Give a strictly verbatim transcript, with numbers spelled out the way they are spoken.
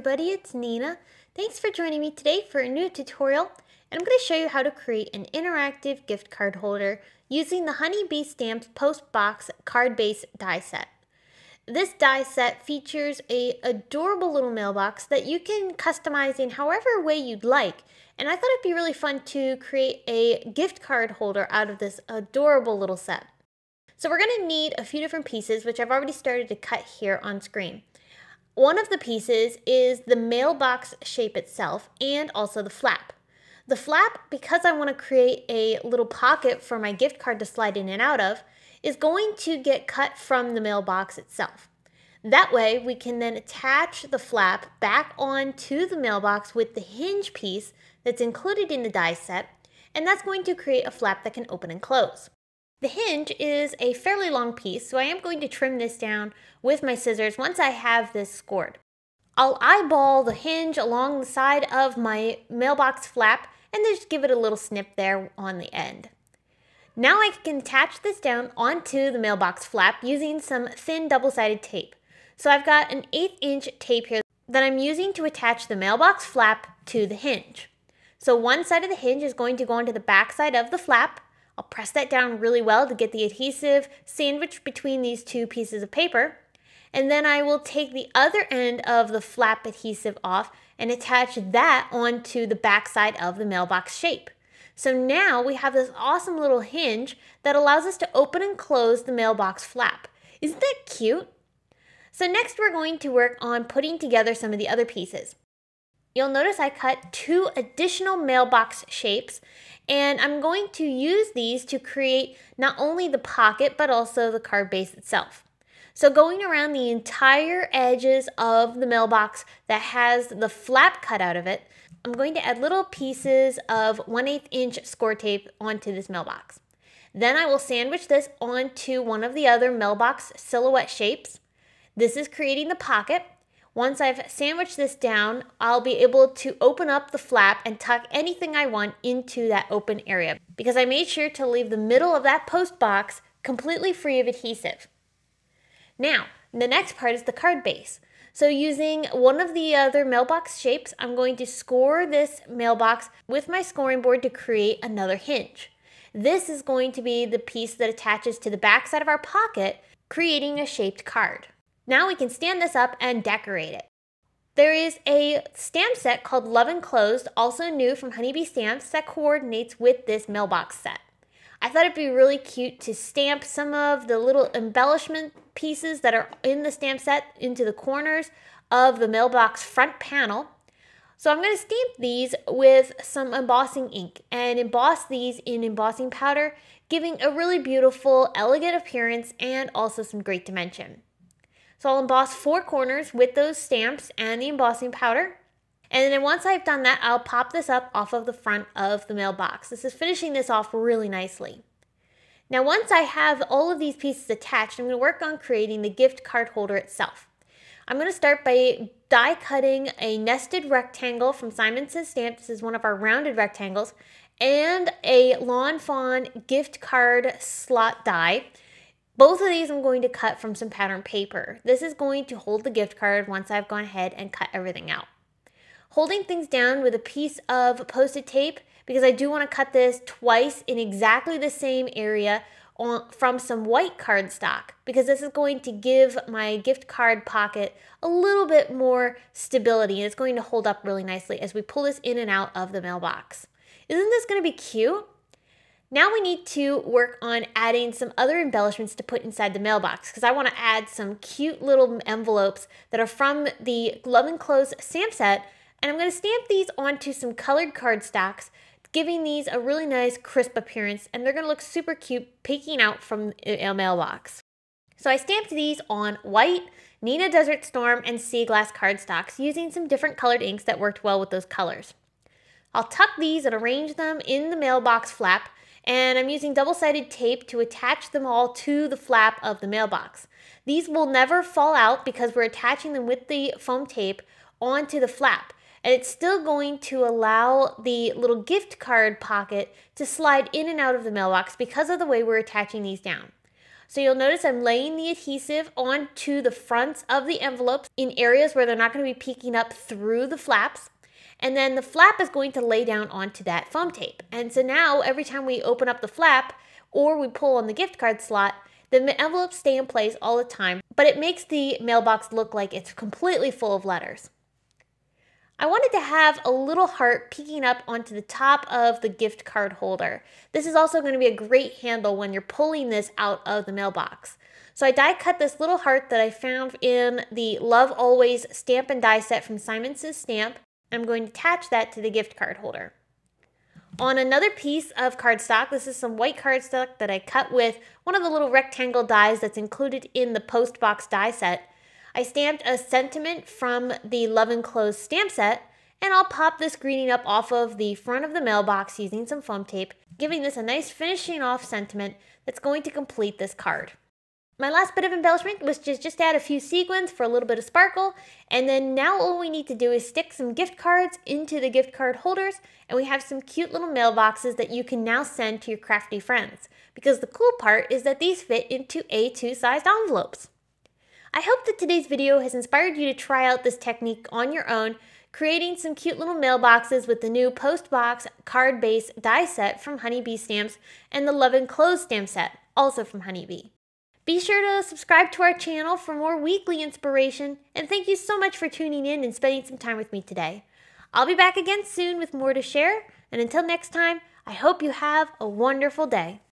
everybody, it's Nina. Thanks for joining me today for a new tutorial, and I'm going to show you how to create an interactive gift card holder using the Honeybee Stamps Post Box card base die set. This die set features a adorable little mailbox that you can customize in however way you'd like, and I thought it'd be really fun to create a gift card holder out of this adorable little set. So we're going to need a few different pieces, which I've already started to cut here on screen. One of the pieces is the mailbox shape itself and also the flap. The flap, because I want to create a little pocket for my gift card to slide in and out of, is going to get cut from the mailbox itself. That way we can then attach the flap back onto the mailbox with the hinge piece that's included in the die set, and that's going to create a flap that can open and close. The hinge is a fairly long piece, so I am going to trim this down with my scissors once I have this scored. I'll eyeball the hinge along the side of my mailbox flap and then just give it a little snip there on the end. Now I can attach this down onto the mailbox flap using some thin double-sided tape. So I've got an eighth inch tape here that I'm using to attach the mailbox flap to the hinge. So one side of the hinge is going to go onto the back side of the flap. I'll press that down really well to get the adhesive sandwiched between these two pieces of paper. And then I will take the other end of the flap adhesive off and attach that onto the back side of the mailbox shape. So now we have this awesome little hinge that allows us to open and close the mailbox flap. Isn't that cute? So next we're going to work on putting together some of the other pieces. You'll notice I cut two additional mailbox shapes, and I'm going to use these to create not only the pocket but also the card base itself. So going around the entire edges of the mailbox that has the flap cut out of it, I'm going to add little pieces of one eighth inch score tape onto this mailbox. Then I will sandwich this onto one of the other mailbox silhouette shapes. This is creating the pocket. Once I've sandwiched this down, I'll be able to open up the flap and tuck anything I want into that open area because I made sure to leave the middle of that post box completely free of adhesive. Now, the next part is the card base. So using one of the other mailbox shapes, I'm going to score this mailbox with my scoring board to create another hinge. This is going to be the piece that attaches to the back side of our pocket, creating a shaped card. Now we can stand this up and decorate it. There is a stamp set called Love Enclosed, also new from Honeybee Stamps, that coordinates with this mailbox set. I thought it'd be really cute to stamp some of the little embellishment pieces that are in the stamp set into the corners of the mailbox front panel. So I'm going to stamp these with some embossing ink and emboss these in embossing powder, giving a really beautiful, elegant appearance and also some great dimension. So I'll emboss four corners with those stamps and the embossing powder. And then once I've done that, I'll pop this up off of the front of the mailbox. This is finishing this off really nicely. Now once I have all of these pieces attached, I'm going to work on creating the gift card holder itself. I'm going to start by die cutting a nested rectangle from Simon Says Stamp. This is one of our rounded rectangles. And a Lawn Fawn gift card slot die. Both of these I'm going to cut from some pattern paper. This is going to hold the gift card once I've gone ahead and cut everything out. Holding things down with a piece of Post-it tape, because I do want to cut this twice in exactly the same area on, from some white cardstock, because this is going to give my gift card pocket a little bit more stability, and it's going to hold up really nicely as we pull this in and out of the mailbox. Isn't this going to be cute? Now we need to work on adding some other embellishments to put inside the mailbox because I want to add some cute little envelopes that are from the Love Enclosed stamp set, and I'm going to stamp these onto some colored cardstocks, giving these a really nice crisp appearance, and they're going to look super cute peeking out from a mailbox. So I stamped these on white, Neenah Desert Storm, and Sea Glass cardstocks using some different colored inks that worked well with those colors. I'll tuck these and arrange them in the mailbox flap, and I'm using double-sided tape to attach them all to the flap of the mailbox. These will never fall out because we're attaching them with the foam tape onto the flap. And it's still going to allow the little gift card pocket to slide in and out of the mailbox because of the way we're attaching these down. So you'll notice I'm laying the adhesive onto the fronts of the envelopes in areas where they're not going to be peeking up through the flaps. And then the flap is going to lay down onto that foam tape. And so now every time we open up the flap or we pull on the gift card slot, the envelopes stay in place all the time, but it makes the mailbox look like it's completely full of letters. I wanted to have a little heart peeking up onto the top of the gift card holder. This is also going to be a great handle when you're pulling this out of the mailbox. So I die cut this little heart that I found in the Love Always stamp and die set from Simon Says Stamp. I'm going to attach that to the gift card holder. On another piece of cardstock, this is some white cardstock that I cut with one of the little rectangle dies that's included in the post box die set. I stamped a sentiment from the Love Enclosed stamp set, and I'll pop this greeting up off of the front of the mailbox using some foam tape, giving this a nice finishing off sentiment that's going to complete this card. My last bit of embellishment was just, just add a few sequins for a little bit of sparkle, and then now all we need to do is stick some gift cards into the gift card holders, and we have some cute little mailboxes that you can now send to your crafty friends, because the cool part is that these fit into A two sized envelopes. I hope that today's video has inspired you to try out this technique on your own, creating some cute little mailboxes with the new post box card base die set from Honeybee Stamps and the Love Enclosed stamp set, also from Honeybee. Be sure to subscribe to our channel for more weekly inspiration, and thank you so much for tuning in and spending some time with me today. I'll be back again soon with more to share, and until next time, I hope you have a wonderful day.